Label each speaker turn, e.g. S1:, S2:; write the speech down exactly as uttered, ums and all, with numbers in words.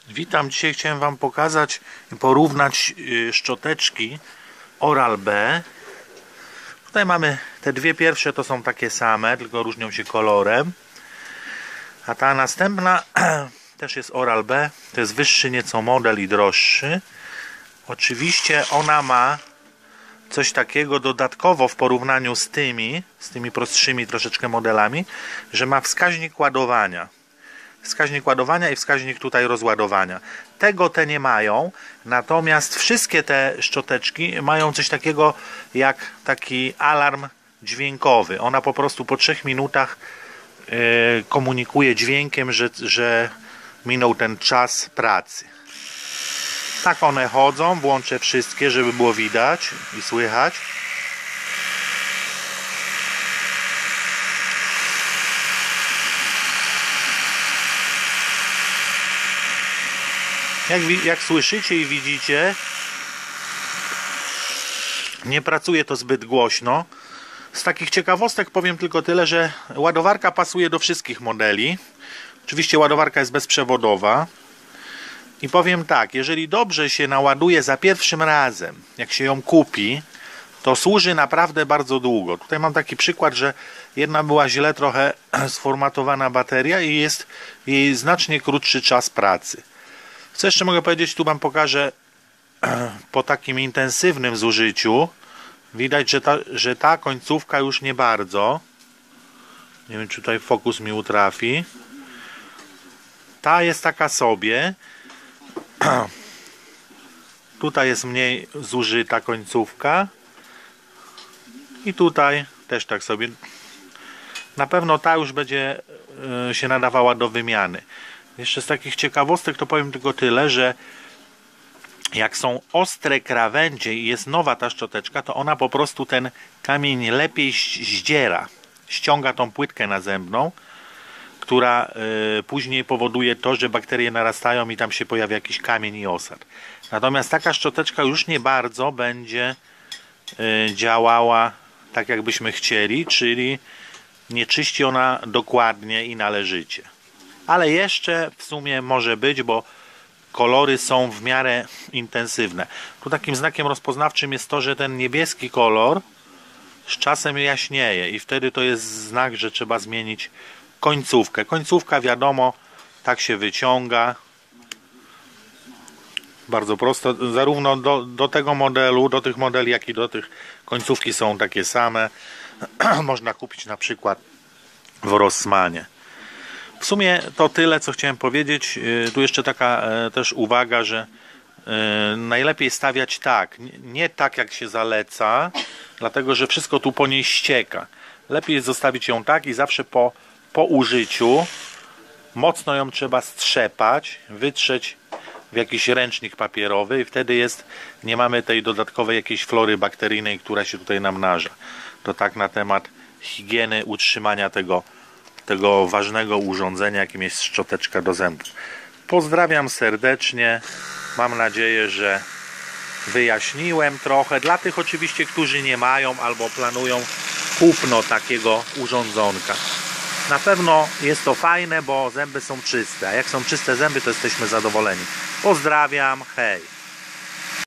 S1: Witam, dzisiaj chciałem Wam pokazać i porównać szczoteczki Oral-B. Tutaj mamy te dwie pierwsze, to są takie same, tylko różnią się kolorem. A ta następna też jest Oral-B, to jest wyższy nieco model i droższy. Oczywiście ona ma coś takiego dodatkowo w porównaniu z tymi, z tymi prostszymi troszeczkę modelami, że ma wskaźnik ładowania. Wskaźnik ładowania i wskaźnik tutaj rozładowania. Tego te nie mają, natomiast wszystkie te szczoteczki mają coś takiego jak taki alarm dźwiękowy. Ona po prostu po trzech minutach yy, komunikuje dźwiękiem, że, że minął ten czas pracy. Tak one chodzą, włączę wszystkie, żeby było widać i słychać. Jak, jak słyszycie i widzicie, nie pracuje to zbyt głośno. Z takich ciekawostek powiem tylko tyle, że ładowarka pasuje do wszystkich modeli. Oczywiście ładowarka jest bezprzewodowa. I powiem tak, jeżeli dobrze się naładuje za pierwszym razem, jak się ją kupi, to służy naprawdę bardzo długo. Tutaj mam taki przykład, że jedna była źle trochę sformatowana bateria i jest jej znacznie krótszy czas pracy. Co jeszcze mogę powiedzieć, tu Wam pokażę po takim intensywnym zużyciu. Widać, że ta, że ta końcówka już nie bardzo. Nie wiem, czy tutaj fokus mi utrafi. Ta jest taka sobie. Tutaj jest mniej zużyta końcówka. I tutaj też tak sobie. Na pewno ta już będzie się nadawała do wymiany. Jeszcze z takich ciekawostek to powiem tylko tyle, że jak są ostre krawędzie i jest nowa ta szczoteczka, to ona po prostu ten kamień lepiej zdziera. Ściąga tą płytkę nazębną, która y, później powoduje to, że bakterie narastają i tam się pojawia jakiś kamień i osad. Natomiast taka szczoteczka już nie bardzo będzie y, działała tak, jakbyśmy chcieli, czyli nie czyści ona dokładnie i należycie. Ale jeszcze w sumie może być, bo kolory są w miarę intensywne. Tu takim znakiem rozpoznawczym jest to, że ten niebieski kolor z czasem jaśnieje i wtedy to jest znak, że trzeba zmienić końcówkę. Końcówka, wiadomo, tak się wyciąga. Bardzo prosto. Zarówno do, do tego modelu, do tych modeli, jak i do tych końcówki są takie same. Można kupić na przykład w Rossmanie. W sumie to tyle, co chciałem powiedzieć. Tu jeszcze taka też uwaga, że najlepiej stawiać tak, nie tak jak się zaleca, dlatego że wszystko tu po niej ścieka. Lepiej jest zostawić ją tak i zawsze po, po użyciu mocno ją trzeba strzepać, wytrzeć w jakiś ręcznik papierowy i wtedy jest, nie mamy tej dodatkowej jakiejś flory bakteryjnej, która się tutaj namnaża. To tak na temat higieny, utrzymania tego tego ważnego urządzenia, jakim jest szczoteczka do zębów. Pozdrawiam serdecznie. Mam nadzieję, że wyjaśniłem trochę. Dla tych oczywiście, którzy nie mają albo planują kupno takiego urządzonka. Na pewno jest to fajne, bo zęby są czyste. A jak są czyste zęby, to jesteśmy zadowoleni. Pozdrawiam. Hej.